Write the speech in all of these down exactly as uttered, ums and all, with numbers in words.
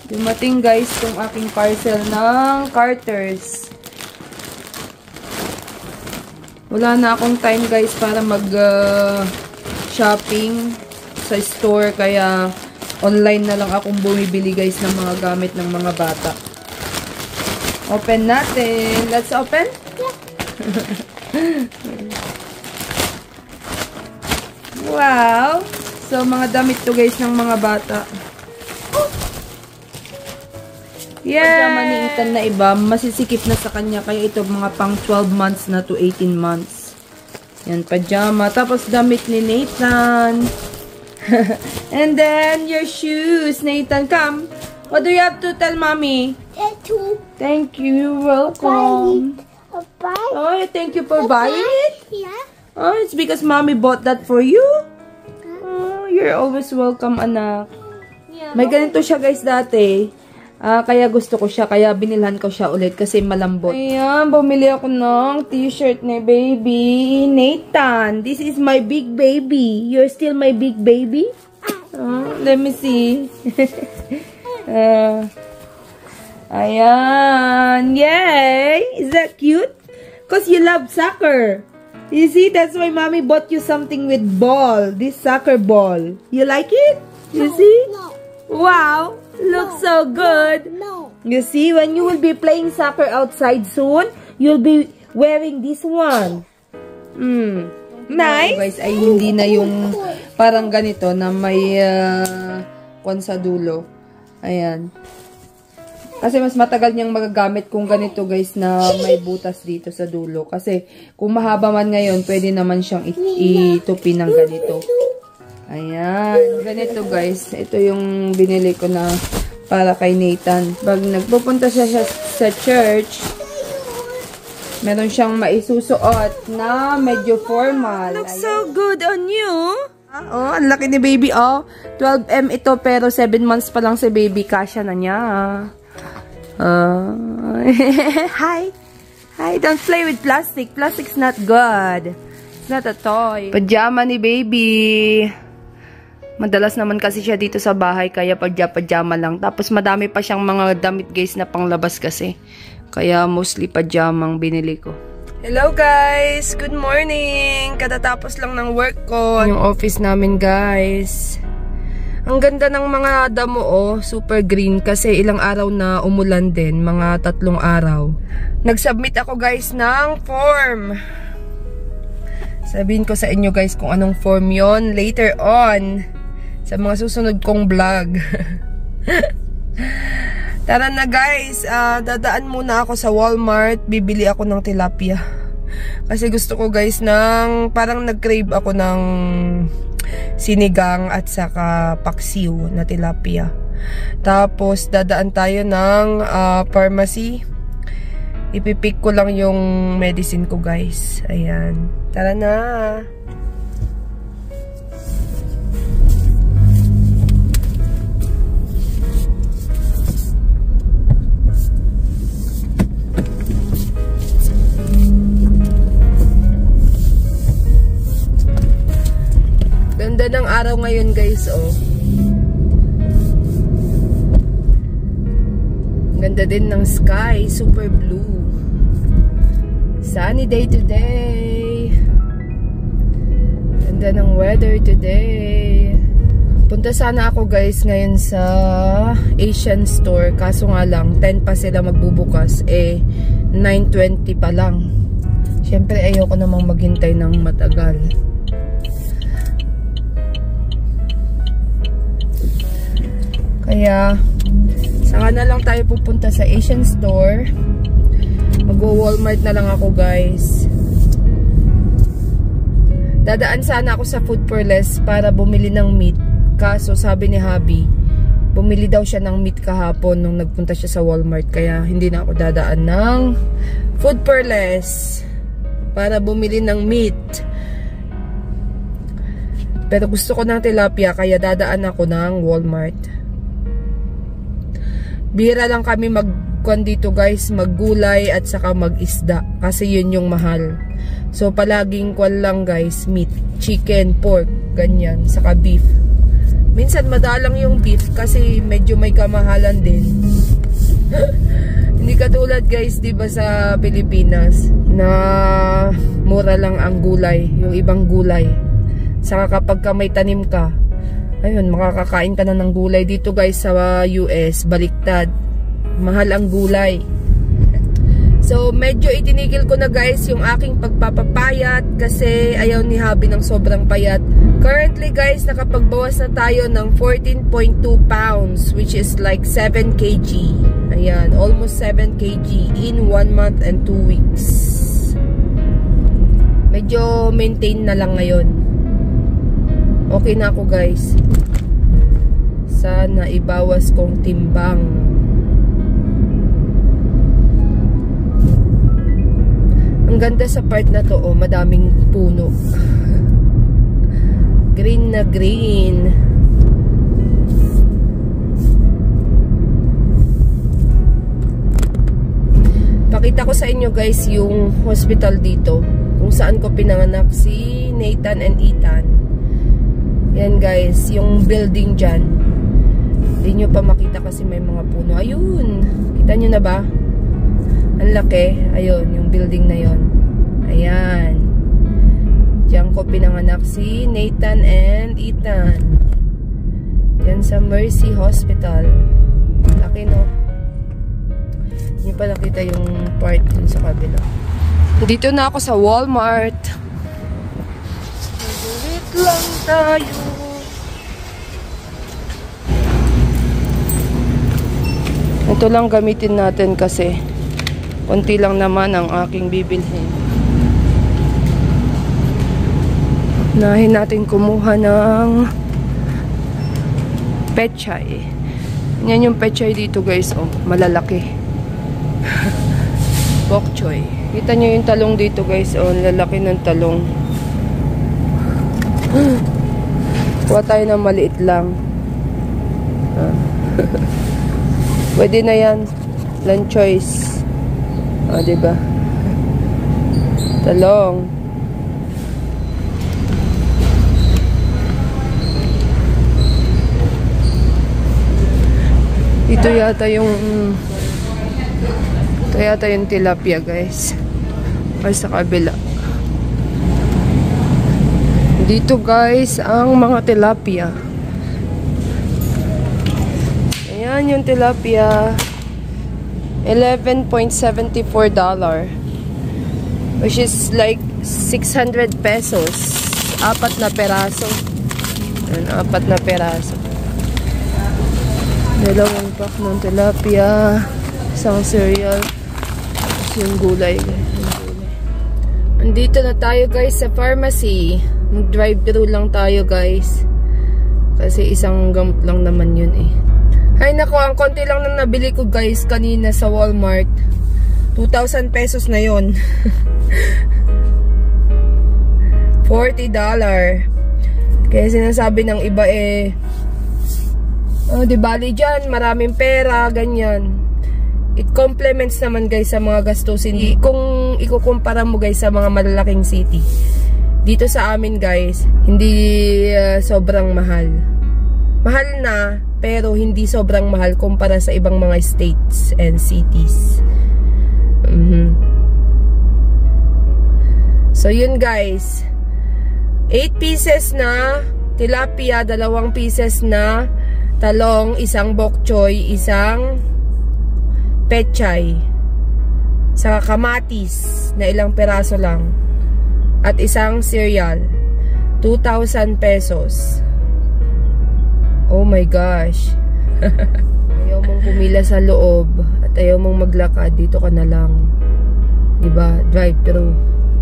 Dumating guys yung aking parcel ng Carter's. Wala na akong time guys para mag uh, shopping sa store, kaya online na lang akong bumibili guys ng mga gamit ng mga bata. Open natin. Let's open. Wow. So mga damit to guys ng mga bata. Yeah. Pajama ni Ethan na iba, masisikip na sa kanya. Kaya ito mga pang twelve months na to eighteen months. Yan, pajama. Tapos damit ni Nathan. And then, your shoes. Nathan, come. What do you have to tell mommy? Thank you. Thank you. Welcome. Bye. Oh, thank you for buying it? Yeah. Oh, it's because mommy bought that for you? Oh, you're always welcome, anak. Yeah. May ganito siya guys dati. Ah, kaya gusto ko siya, kaya binilhan ko siya ulit kasi malambot. Ayan, bumili ako ng t-shirt ni baby Nathan. This is my big baby. You're still my big baby? Oh, let me see. uh, ayan. Yay! Is that cute? Because you love soccer. You see, that's why mommy bought you something with ball. This soccer ball. You like it? You No, see? no. Wow! Looks so good. No. You see, when you will be playing soccer outside soon, you'll be wearing this one. Mm. Nice. Guys, ay hindi na yung parang ganito na may uh, kon sa dulo. Ayan. Kasi mas matagal niyang magagamit kung ganito guys na may butas dito sa dulo. Kasi kung mahaba man ngayon, pwede naman siyang itupi ng ganito. Ayan. Ganito guys. Ito yung binili ko na para kay Nathan. Pag nagpupunta siya, siya sa church, meron siyang maisusuot na medyo formal. Looks so good on you. Oh, ang laki ni baby. Oh, twelve M ito pero seven months pa lang si baby. Kasya na niya. Uh, hi. Hi, don't play with plastic. Plastic's not good. It's not a toy. Pajama ni baby. Madalas naman kasi siya dito sa bahay, kaya pajama lang. Tapos madami pa siyang mga damit guys na panglabas kasi. Kaya mostly pajamang binili ko. Hello guys! Good morning! Katatapos lang ng work ko. Yung office namin guys. Ang ganda ng mga damo oh. Super green kasi ilang araw na umulan din. Mga tatlong araw. Nag-submit ako guys ng form. Sabihin ko sa inyo guys kung anong form yon later on. Sa mga susunod kong vlog. Tara na guys, uh, dadaan muna ako sa Walmart. Bibili ako ng tilapia. Kasi gusto ko guys ng, parang nag-crave ako ng sinigang at saka paksiw na tilapia. Tapos dadaan tayo ng uh, pharmacy. Ipipick ko lang yung medicine ko guys. Ayan. Tara na. Ganda ng araw ngayon guys, oh. Ganda din ng sky, super blue. Sunny day today. Ganda ng weather today. Punta sana ako guys ngayon sa Asian store, kaso nga lang ten pa sila magbubukas, eh nine twenty pa lang. Syempre ayoko namang maghintay ng matagal. Kaya, saka na lang tayo pupunta sa Asian store. Mag-Walmart na lang ako, guys. Dadaan sana ako sa Food for Less para bumili ng meat. Kaso, sabi ni Hubby, bumili daw siya ng meat kahapon nung nagpunta siya sa Walmart. Kaya, hindi na ako dadaan ng Food for Less para bumili ng meat. Pero gusto ko ng tilapia, kaya dadaan ako ng Walmart. Bihira lang kami magkuhan dito guys, maggulay at saka mag-isda kasi yun yung mahal. So palaging kuhan lang guys, meat, chicken, pork, ganyan, saka beef. Minsan madalang yung beef kasi medyo may kamahalan din. Hindi katulad guys, di ba sa Pilipinas na mura lang ang gulay, yung ibang gulay. Saka kapag ka may tanim ka, ayun, makakakain ka na ng gulay. Dito guys sa U S, baliktad. Mahal ang gulay. So, medyo itinigil ko na guys yung aking pagpapapayat kasi ayaw ni Habi ng sobrang payat. Currently guys, nakapagbawas na tayo ng fourteen point two pounds which is like seven kilograms. Ayan, almost seven kilograms in one month and two weeks. Medyo maintain na lang ngayon. Okay na ako guys. Sana ibawas kong timbang. Ang ganda sa part na to, oh, madaming puno. Green na green. Pakita ko sa inyo guys yung hospital dito. Kung saan ko pinanganak si Nathan and Ethan. Yan guys, yung building dyan. Hindi nyo pa makita kasi may mga puno. Ayun, kita nyo na ba? Ang laki. Ayun, yung building na yon. Ayan. Diyan ko pinanganak si Nathan and Ethan. Diyan sa Mercy Hospital. Laki no? Hindi pa nakita yung part dun sa kabila. Dito na ako sa Walmart. Wait lang tayo. Ito lang gamitin natin kasi konti lang naman ang aking bibilhin. Unahin natin kumuha ng pechay. Yan yung pechay dito guys. Oh, malalaki. Bok choy. Kita nyo yung talong dito guys. Oh, lalaki ng talong. Kuha tayo ng maliit lang. Ah. Pwede na yan. Lunch choice. Ah, diba? Talong. Ito yata yung ito yata yung tilapia guys. Ay sa kabila. Dito guys ang mga tilapia. Ayan yung tilapia. eleven point seven four dollar which is like six hundred pesos. Apat na peraso. Ayan, apat na peraso. Dalawang pack ng tilapia, isang cereal, tapos yung gulay. Andito na tayo guys sa pharmacy. Mag-drive-thru lang tayo guys. Kasi isang gamot lang naman yun eh. Ay nako, ang konti lang nang nabili ko guys kanina sa Walmart. two thousand pesos na yon. forty dollars. Kaya sinasabi ng iba eh, oh, di bali dyan, maraming pera, ganyan. It complements naman guys sa mga gastusin. Kung ikukumpara mo guys sa mga malalaking city. Dito sa amin guys, hindi uh, sobrang mahal. Mahal na, pero hindi sobrang mahal kumpara sa ibang mga states and cities. Mm-hmm. So yun guys, eight pieces na tilapia, dalawang pieces na talong, isang bok choy, isang pechay, saka kamatis na ilang peraso lang, at isang cereal. Two thousand pesos. Oh my gosh. Ayaw mong pumila sa loob at ayaw mong maglakad, dito ka na lang. Diba? Drive-thru.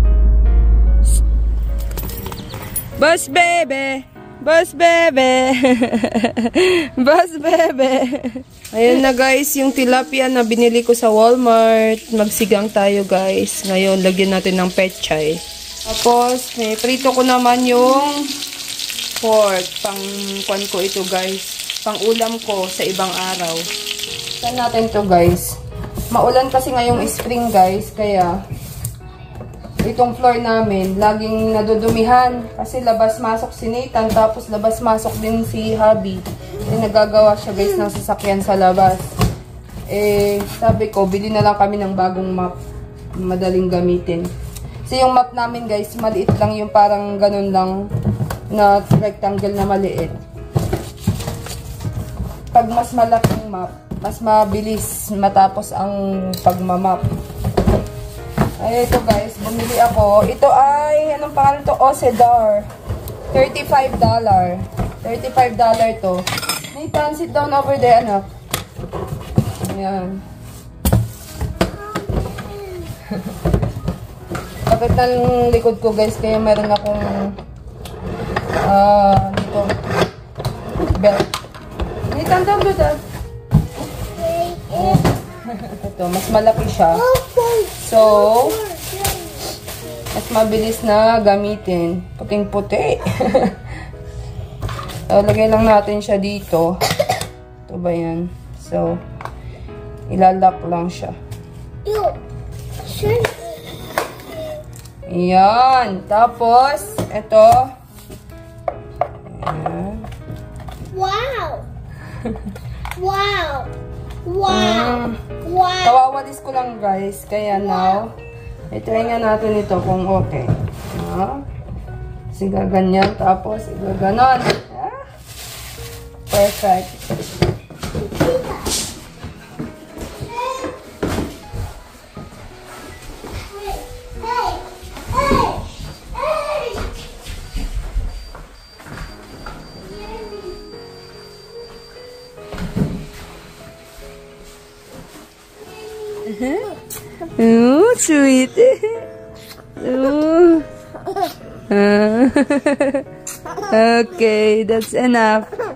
Bus baby! Bus baby! Bus baby! Ayun na guys, yung tilapia na binili ko sa Walmart. Magsigang tayo guys. Ngayon, lagyan natin ng pechay. Tapos, may prito ko naman yung pork. Pang kwan ko ito guys. Pang ulam ko sa ibang araw. Saan natin to guys? Maulan kasi ngayong spring guys. Kaya itong floor namin, laging nadudumihan. Kasi labas-masok si Nathan, tapos labas-masok din si Hubby. Eh, nagagawa siya guys ng sasakyan sa labas. Eh, sabi ko, bili na lang kami ng bagong map. Madaling gamitin. Kasi yung map namin guys, maliit lang yung parang ganun lang na rectangle na maliit. Pag mas malaking map, mas mabilis matapos ang pagmamap. Ay, ito guys, bumili ako. Ito ay, anong pangalan to? Ocedar. thirty-five dollars. thirty-five dollars to. Nathan, sit down over there, anak. Ayan. Bakit ng likod ko guys, kaya meron akong ah, uh, dito belt. Nathan, down do that. Ito, mas malaki siya. So, mas mabilis na gamitin. Puting-puti. So, lagay lang natin siya dito. Ito ba yan? So, ilalak lang siya. Ayan. Tapos, ito. Ayan. Wow! Wow! Wow! Mm. Wow! Kawawalis ko lang guys. Kaya now, i-try nga natin ito kung okay. Ah. Kasi gaganyan. Tapos, igaganon. Ah. Perfect. Oh, sweet. Oh. Okay, that's enough.